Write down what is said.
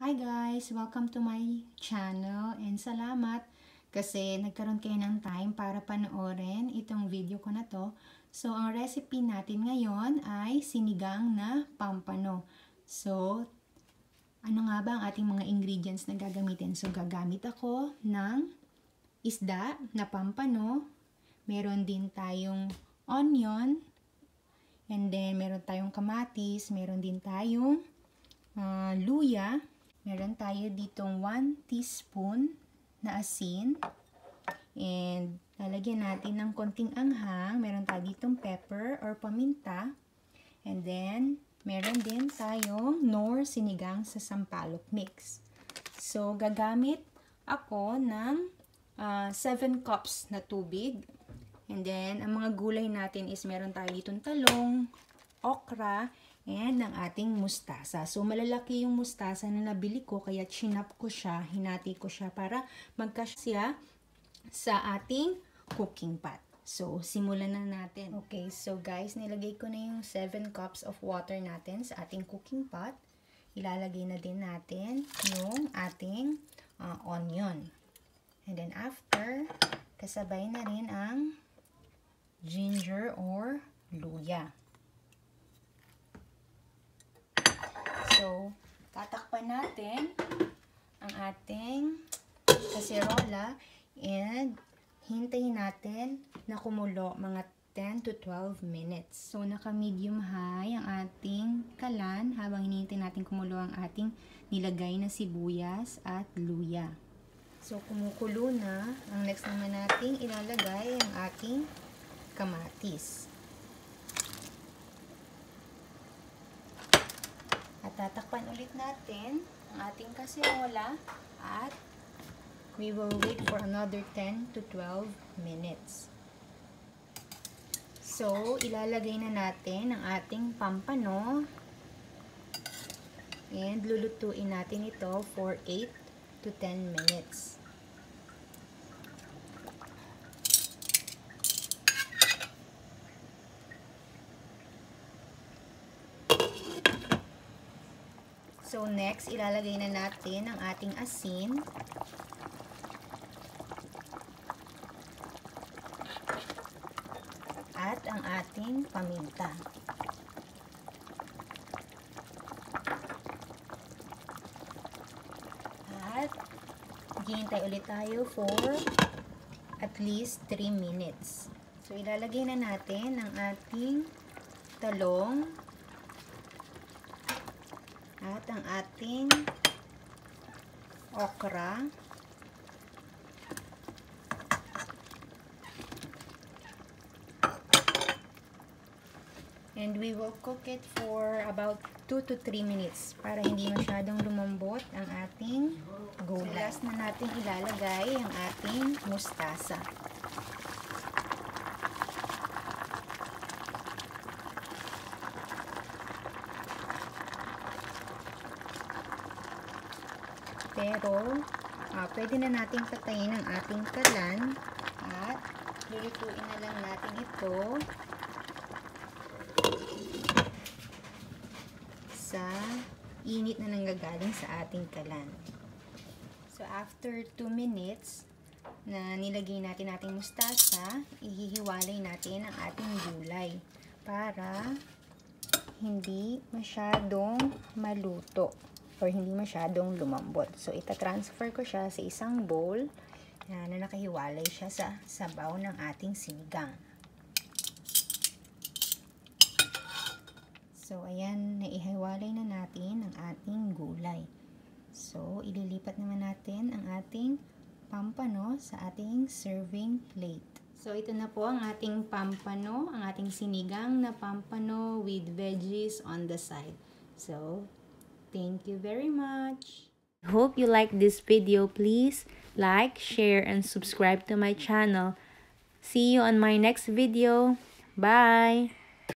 Hi guys! Welcome to my channel and salamat kasi nagkaroon kayo ng time para panoorin itong video ko na to. So, ang recipe natin ngayon ay sinigang na pampano. So, ano nga ba ang ating mga ingredients na gagamitin? So, gagamit ako ng isda na pampano. Meron din tayong onion. And then, meron tayong kamatis. Meron din tayong luya. Meron tayo ditong 1 teaspoon na asin. And lalagyan natin ng konting anghang. Meron tayo ditong pepper or paminta. And then, meron din tayong Knorr sinigang sa sampalok mix. So, gagamit ako ng 7 cups na tubig. And then, ang mga gulay natin is meron tayo ditong talong, okra, and ang ating mustasa. So, malalaki yung mustasa na nabili ko, kaya chinap ko siya, hinati ko siya para magkasya sa ating cooking pot. So, simulan na natin. Okay, so guys, nilagay ko na yung 7 cups of water natin sa ating cooking pot. Ilalagay na din natin yung ating onion. And then after, kasabay na rin ang ginger or luya. So, tatakpan natin ang ating kaserola and hintayin natin na kumulo mga 10 to 12 minutes. So, naka-medium high ang ating kalan habang hinihintay natin kumulo ang ating nilagay na sibuyas at luya. So, kumukulo na. Ang next naman natin ilalagay ang ating kamatis. At tatakpan ulit natin ang ating kaserola at we will wait for another 10 to 12 minutes. So, ilalagay na natin ang ating pampano and lulutuin natin ito for 8 to 10 minutes. So, next, ilalagay na natin ang ating asin. At ang ating paminta. At, hihintay ulit tayo for at least 3 minutes. So, ilalagay na natin ang ating talong. At ang ating okra. And we will cook it for about 2 to 3 minutes para hindi masyadong lumambot ang ating gulay. Last na natin ilalagay ang ating mustasa. Pero, pwede na natin patayin ang ating kalan at lulutuin na lang natin ito sa init na nanggagaling sa ating kalan. So, after 2 minutes na nilagay natin ating mustasa, ihihiwalay natin ang ating gulay para hindi masyadong maluto or hindi masyadong lumambot. So, ita-transfer ko siya sa isang bowl na nakahiwalay siya sa sabaw ng ating sinigang. So, ayan, naihiwalay na natin ang ating gulay. So, ililipat naman natin ang ating pampano sa ating serving plate. So, ito na po ang ating pampano, ang ating sinigang na pampano with veggies on the side. So, thank you very much. Hope you like this video. Please like, share, and subscribe to my channel. See you on my next video. Bye!